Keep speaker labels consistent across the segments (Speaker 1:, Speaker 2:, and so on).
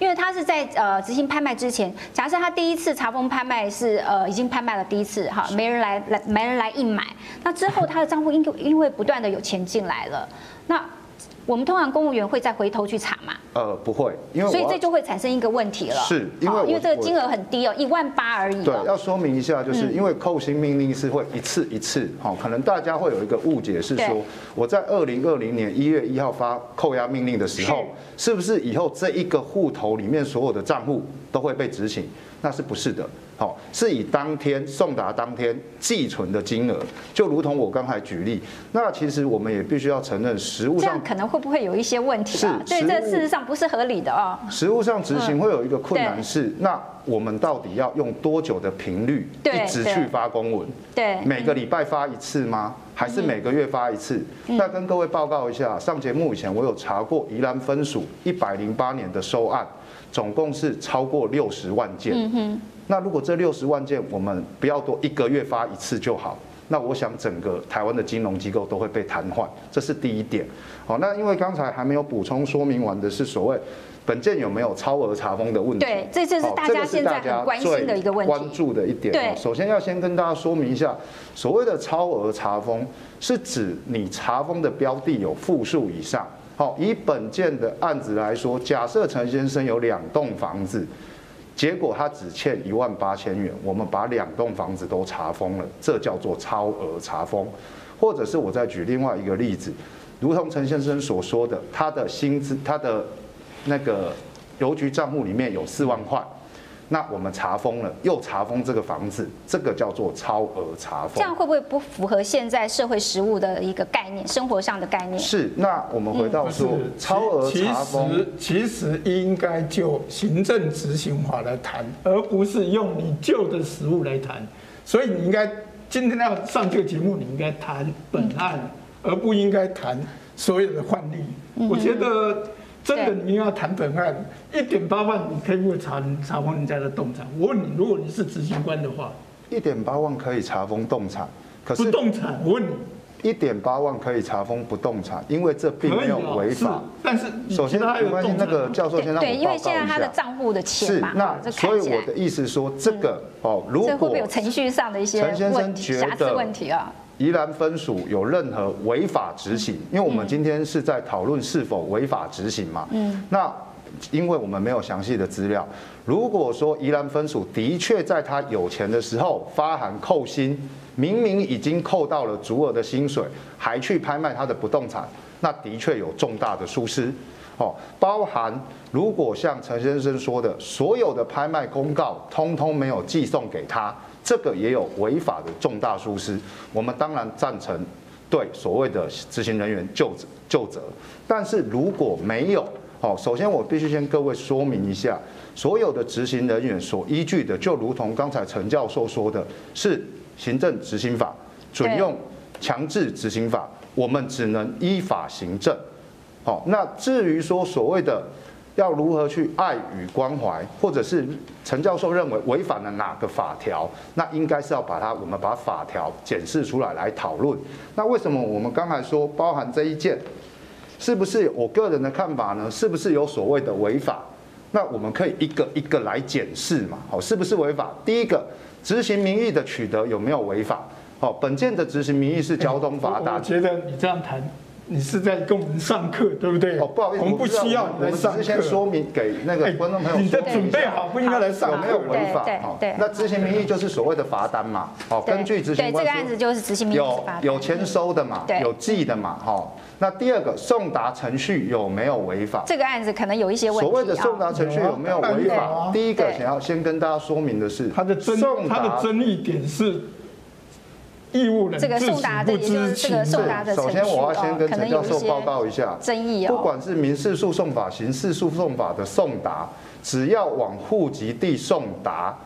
Speaker 1: 因为他是在执行拍卖之前，假设他第一次查封拍卖是已经拍卖了第一次哈，没人来硬买，那之后他的账户因为不断的有钱进来了，那我们通常公务员会再回头去查嘛？
Speaker 2: 不会，因为
Speaker 1: 所以这就会产生一个问题了。
Speaker 2: 是因为
Speaker 1: 这个金额很低哦，18000而已。
Speaker 2: 对，要说明一下，就是因为扣薪命令是会一次一次，可能大家会有一个误解是说，我在2020年1月1号发扣押命令的时候，是不是以后这一个户头里面所有的账户都会被执行？那是不是的？是以当天送达当天寄存的金额，就如同我刚才举例。那其实我们也必须要承认，实务上
Speaker 1: 这样可能会不会有一些问题啊？对，这事实上不是合理的哦。
Speaker 2: 实务上执行会有一个困难是，那我们到底要用多久的频率一直去发公文？
Speaker 1: 对，
Speaker 2: 每个礼拜发一次吗？还是每个月发一次？那跟各位报告一下，上节目以前我有查过宜兰分署108年的收案，总共是超过60万件。那如果这60万件我们不要多1个月发一次就好，那我想整个台湾的金融机构都会被瘫痪，这是第一点。好，那因为刚才还没有补充说明完的是所谓本件有没有超额查封的问题。
Speaker 1: 对，这就是大家现在很关心的一个问题，
Speaker 2: 关注的一点。对，首先要先跟大家说明一下，所谓的超额查封是指你查封的标的有负数以上。好，以本件的案子来说，假设陈先生有2栋房子。结果他只欠18000元，我们把2栋房子都查封了，这叫做超额查封。或者是我再举另外一个例子，如同陈先生所说的，他的薪资，他的那个邮局账户里面有4万块，那我们查封了，又查封这个房子，这个叫做超额查封。
Speaker 1: 这样会不会不符合现在社会实务的一个概念，生活上的概念？
Speaker 2: 是。那我们回到说，超额查封
Speaker 3: 其实应该就行政执行法来谈，而不是用你旧的实务来谈。所以你应该今天要上这个节目，你应该谈本案，而不应该谈所有的换例。我觉得。真的，你要谈本案，1.8万，你可以不会查封人家的动产？我问你，如果你是执行官的话
Speaker 2: ，1.8万可以查封动产，可是
Speaker 3: 不动产，我问你
Speaker 2: ，1.8万可以查封不动产，因为这并没有违法。
Speaker 3: 但是
Speaker 2: 首先没关系，那个教授先让我报告一下。
Speaker 1: 对，因为现在他的账户的钱嘛，
Speaker 2: 那所以我的意思说，这个如果
Speaker 1: 会不会有程序上的一些问题、瑕疵问题啊？
Speaker 2: 宜兰分署有任何违法执行，因为我们今天是在讨论是否违法执行嘛。那因为我们没有详细的资料，如果说宜兰分署的确在他有钱的时候发函扣薪，明明已经扣到了足额的薪水，还去拍卖他的不动产，那的确有重大的疏失。包含如果像陈先生说的，所有的拍卖公告通通没有寄送给他。这个也有违法的重大疏失，我们当然赞成对所谓的执行人员就责。但是如果没有，首先我必须先各位说明一下，所有的执行人员所依据的，就如同刚才陈教授说的，是行政执行法、准用强制执行法，我们只能依法行政。那至于说所谓的要如何去爱与关怀，或者是陈教授认为违反了哪个法条，那应该是要我们把法条检视出来讨论。那为什么我们刚才说包含这一件，是不是我个人的看法呢？是不是有所谓的违法？那我们可以一个一个来检视嘛，是不是违法？第一个，执行名义的取得有没有违法？本件的执行名义是交通罚单。
Speaker 3: 我觉得你这样谈。你是在跟我们上课，对不对？
Speaker 2: 不好意思，
Speaker 3: 我们不需要你来上课。
Speaker 2: 我们只是先说明给那个观众朋友，
Speaker 3: 你的准备好，不应该来上课。
Speaker 2: 有没有违法？那执行名义就是所谓的罚单嘛。根据执行官说，
Speaker 1: 这个案子就是执行名义
Speaker 2: 有签收的嘛，有记的嘛。那第二个，送达程序有没有违法？
Speaker 1: 这个案子可能有一些问题。
Speaker 2: 所谓的送达程序有没有违法？第一个想要先跟大家说明的是，
Speaker 3: 它的争议点是。义务人
Speaker 1: 这个送达的，也就是这个送达的程序，
Speaker 2: 首先我要先跟陈教授报告一下
Speaker 1: 争议
Speaker 2: 不管是民事诉讼法、刑事诉讼法的送达，只要往户籍地送达，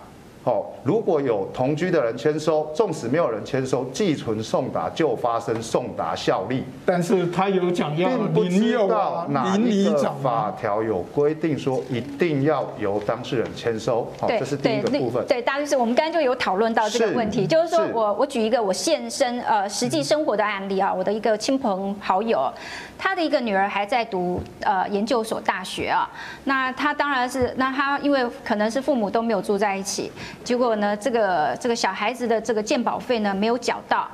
Speaker 2: 如果有同居的人签收，纵使没有人签收，寄存送达就发生送达效力。
Speaker 3: 但是他有讲要
Speaker 2: 并不知道哪
Speaker 3: 邻里
Speaker 2: 一个
Speaker 3: 长
Speaker 2: 法条有规定说一定要由当事人签收。这是第一个部分。
Speaker 1: 对，大律师，我们刚才就有讨论到这个问题，就是说我举一个我现身实际生活的案例啊，我的一个亲朋好友，他的一个女儿还在读研究所大学啊，那他当然是，那他因为可能是父母都没有住在一起，结果呢，这个小孩子的这个健保费呢没有缴到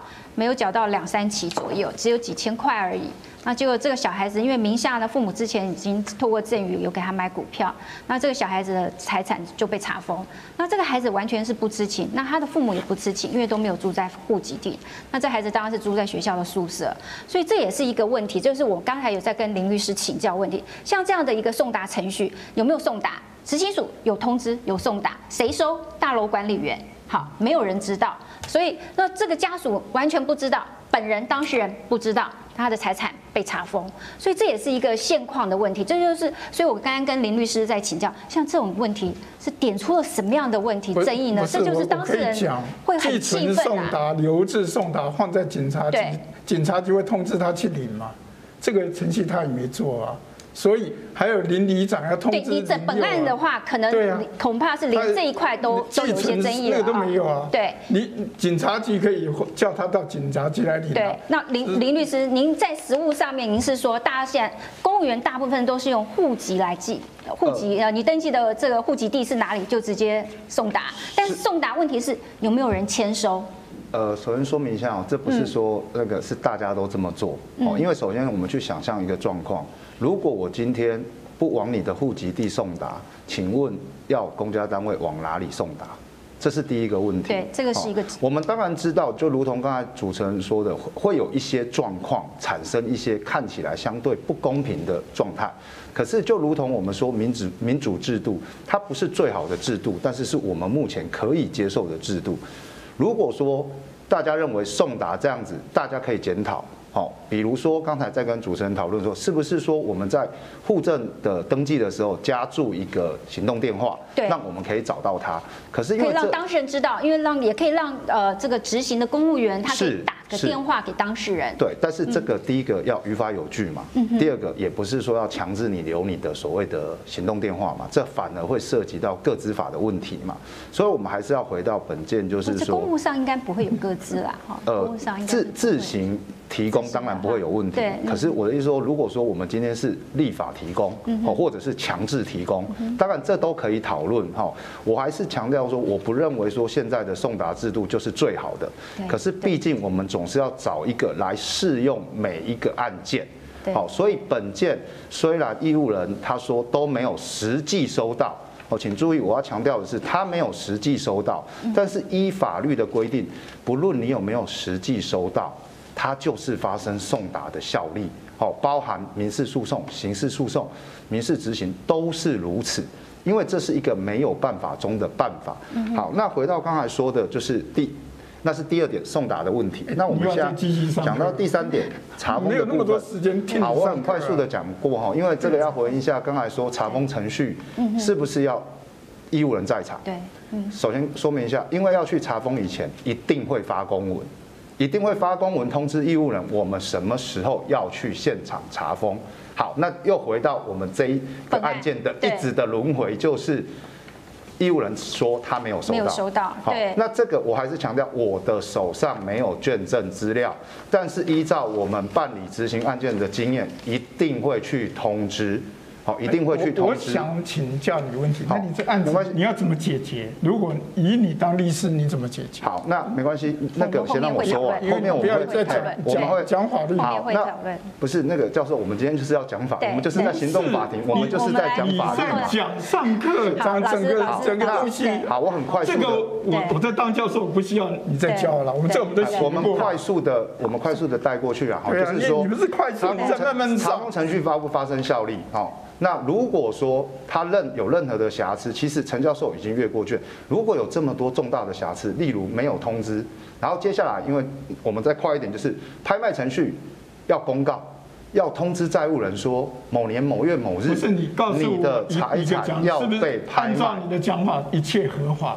Speaker 1: 2、3期左右，只有几千块而已。那结果这个小孩子因为名下的父母之前已经透过赠与有给他买股票，那这个小孩子的财产就被查封。那这个孩子完全是不知情，那他的父母也不知情，因为都没有住在户籍地。那这孩子当然是住在学校的宿舍，所以这也是一个问题。就是我刚才有在跟林律师请教问题，像这样的一个送达程序有没有送达？执行署有通知有送达，谁收？大楼管理员。好，没有人知道，所以那这个家属完全不知道，本人当事人不知道他的财产被查封，所以这也是一个现况的问题。这就是，所以我刚刚跟林律师在请教，像这种问题是点出了什么样的问题争议呢？这就是当事人会很气愤啊。寄存
Speaker 3: 送达、留置送达放在警察局，警察局会通知他去领嘛？这个程序他也没做啊。所以还有邻里长要通知。
Speaker 1: 对，以这本案的话，可能恐怕是连这一块都有一些争议了。
Speaker 3: 那个都没有啊。
Speaker 1: 对，
Speaker 3: 警察局可以叫他到警察局来领。
Speaker 1: 对，那林律师，您在实务上面，您是说，大家现在公务员大部分都是用户籍来记，户籍你登记的这个户籍地是哪里，就直接送达。但是送达问题是有没有人签收？
Speaker 2: 首先说明一下这不是说那个是大家都这么做因为首先我们去想象一个状况，如果我今天不往你的户籍地送达，请问要公家单位往哪里送达？这是第一个问题。
Speaker 1: 对，这个是一个。
Speaker 2: 我们当然知道，就如同刚才主持人说的，会有一些状况产生一些看起来相对不公平的状态。可是，就如同我们说民主制度，它不是最好的制度，但是是我们目前可以接受的制度。如果说大家认为送达这样子，大家可以检讨。比如说刚才在跟主持人讨论说，是不是说我们在户政的登记的时候加注一个行动电话，让我们可以找到他。可是因为
Speaker 1: 可以让当事人知道，因为也可以让这个执行的公务员他可以打个电话给当事人。
Speaker 2: 对，但是这个第一个要于法有据嘛，第二个也不是说要强制你留你的所谓的行动电话嘛，这反而会涉及到个资法的问题嘛。所以我们还是要回到本件，就是说，
Speaker 1: 公务上应该不会有个资啦，公务上应该
Speaker 2: 自行提供当然不会有问题，可是我的意思说，如果说我们今天是立法提供，或者是强制提供，当然这都可以讨论哈。我还是强调说，我不认为说现在的送达制度就是最好的，可是毕竟我们总是要找一个来适用每一个案件。好，所以本件虽然义务人他说都没有实际收到。请注意，我要强调的是，他没有实际收到，但是依法律的规定，不论你有没有实际收到，它就是发生送达的效力。包含民事诉讼、刑事诉讼、民事执行都是如此，因为这是一个没有办法中的办法。好，那回到刚才说的，就是那是第二点送达的问题。那我们现在讲到第三点，查封的部分。好，我很快速的讲过哈，因为这个要回应一下刚才说查封程序是不是要义务人在场？
Speaker 1: 对，
Speaker 2: 首先说明一下，因为要去查封以前，一定会发公文，一定会发公文通知义务人，我们什么时候要去现场查封。好，那又回到我们这一个案件的一直的轮回，就是义务人说他没有收到，
Speaker 1: 没有收到。
Speaker 2: 好，那这个我还是强调，我的手上没有卷证资料，但是依照我们办理执行案件的经验，一定会去通知。好，一定会去通知。
Speaker 3: 我想请教你问题，那你这案子你要怎么解决？如果以你当律师，你怎么解决？
Speaker 2: 好，那没关系，那个先让我说完，后面我们会再
Speaker 3: 讲，我们会
Speaker 2: 讲
Speaker 3: 法律。
Speaker 2: 好，那不是那个教授，我们今天就是要讲法，我们就是在行动法庭，我们就是在讲法律嘛。
Speaker 3: 讲上课，整个东西。
Speaker 2: 好，我很快速。
Speaker 3: 这个我在当教授，我不需要你再教了，我们
Speaker 2: 我们快速的带过去啊，就是说，
Speaker 3: 你们是快速，你在慢慢找。
Speaker 2: 查封程序发不发生效力？好。那如果说他有任何的瑕疵，其实陈教授已经阅过卷。如果有这么多重大的瑕疵，例如没有通知，然后接下来，因为我们再快一点，就是拍卖程序要公告，要通知债务人说某年某月某日，
Speaker 3: 不是你告诉我
Speaker 2: 你的财产要被拍卖。
Speaker 3: 按照你的讲法，一切合法，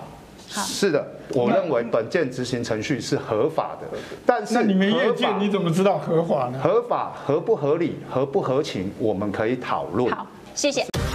Speaker 2: 是的，我认为本件执行程序是合法的，但是
Speaker 3: 那你们业界你怎么知道合法呢？
Speaker 2: 合法合不合理、合不合情，我们可以讨论。
Speaker 1: 好，谢谢。